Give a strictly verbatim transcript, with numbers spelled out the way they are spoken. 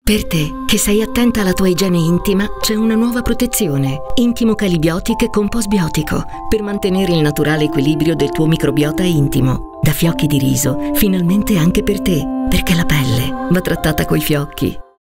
Per te, che sei attenta alla tua igiene intima, c'è una nuova protezione. Intimo Calibiotic con postbiotico, per mantenere il naturale equilibrio del tuo microbiota intimo. Da fiocchi di riso, finalmente anche per te, perché la pelle va trattata coi fiocchi.